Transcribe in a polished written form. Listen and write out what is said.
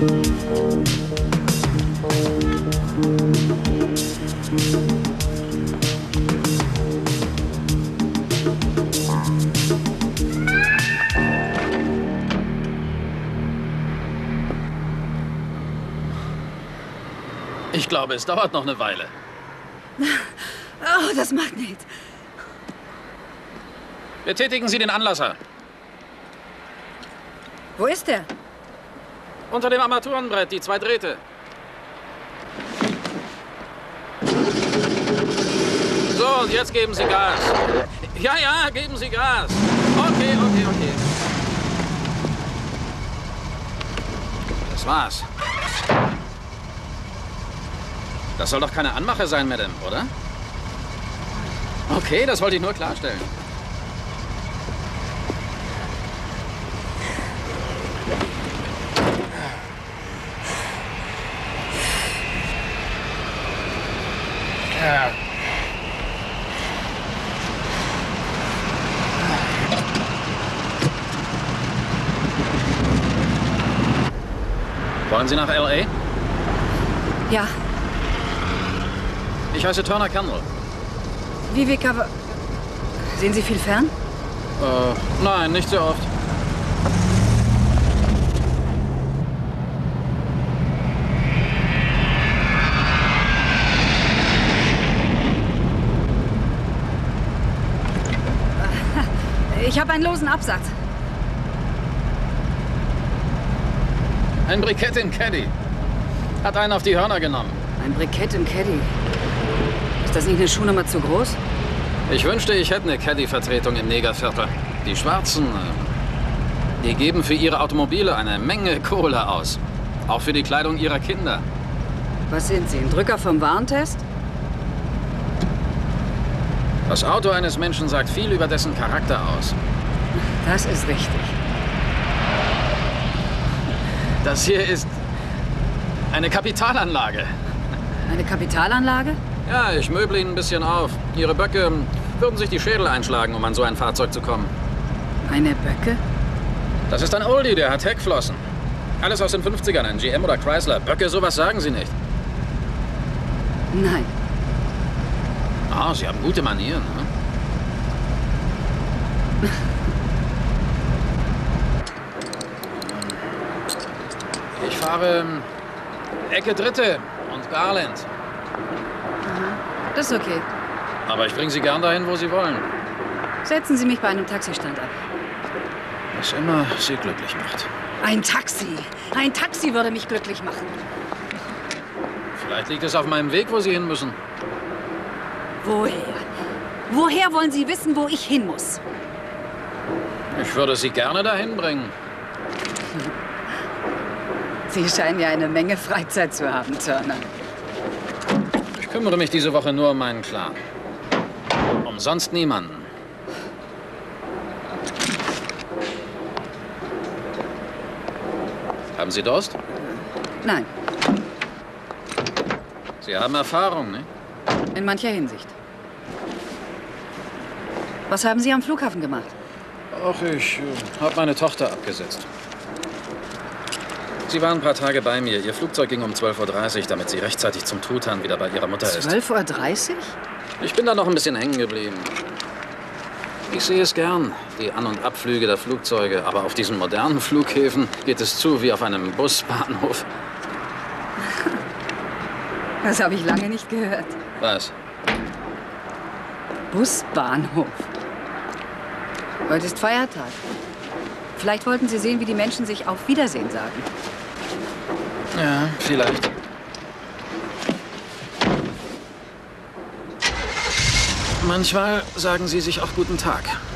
Ich glaube, es dauert noch eine Weile. Oh, das macht nichts. Betätigen Sie den Anlasser. Wo ist der? Unter dem Armaturenbrett, die 2 Drähte. So, und jetzt geben Sie Gas. Ja, ja, geben Sie Gas. Okay. Das war's. Das soll doch keine Anmache sein, Madame, oder? Okay, das wollte ich nur klarstellen. Wollen Sie nach L.A.? Ja. Ich heiße Turner Kendall. Vivica, sehen Sie viel fern? Nein, nicht sehr oft. Ich habe einen losen Absatz. Ein Brikett im Caddy. Hat einen auf die Hörner genommen. Ein Brikett im Caddy. Ist das nicht eine Schuhnummer zu groß? Ich wünschte, ich hätte eine Caddy-Vertretung im Negerviertel. Die Schwarzen, die geben für ihre Automobile eine Menge Kohle aus. Auch für die Kleidung ihrer Kinder. Was sind Sie, ein Drücker vom Warentest? Das Auto eines Menschen sagt viel über dessen Charakter aus. Das ist richtig. Das hier ist eine Kapitalanlage. Eine Kapitalanlage? Ja, ich möble Ihnen ein bisschen auf. Ihre Böcke würden sich die Schädel einschlagen, um an so ein Fahrzeug zu kommen. Meine Böcke? Das ist ein Oldie, der hat Heckflossen. Alles aus den 50ern, ein GM oder Chrysler. Böcke, sowas sagen Sie nicht. Nein. Ah, Sie haben gute Manieren, ne? Ich fahre Ecke Dritte und Garland. Das ist okay. Aber ich bringe Sie gern dahin, wo Sie wollen. Setzen Sie mich bei einem Taxistand ab. Was immer Sie glücklich macht. Ein Taxi. Ein Taxi würde mich glücklich machen. Vielleicht liegt es auf meinem Weg, wo Sie hin müssen. Woher? Woher wollen Sie wissen, wo ich hin muss? Ich würde Sie gerne dahin bringen. Sie scheinen ja eine Menge Freizeit zu haben, Turner. Ich kümmere mich diese Woche nur um meinen Clan. Um sonst niemanden. Haben Sie Durst? Nein, Sie haben Erfahrung, ne? in mancher Hinsicht. Was haben Sie am Flughafen gemacht? Ach, ich habe meine Tochter abgesetzt. Sie war ein paar Tage bei mir. Ihr Flugzeug ging um 12:30 Uhr, damit sie rechtzeitig zum Tutan wieder bei ihrer Mutter ist. 12:30 Uhr? Ich bin da noch ein bisschen hängen geblieben. Ich sehe es gern, die An- und Abflüge der Flugzeuge. Aber auf diesen modernen Flughäfen geht es zu wie auf einem Busbahnhof. Das habe ich lange nicht gehört. Was? Busbahnhof. Heute ist Feiertag. Vielleicht wollten Sie sehen, wie die Menschen sich Auf Wiedersehen sagen. Ja, vielleicht. Manchmal sagen sie sich auch guten Tag.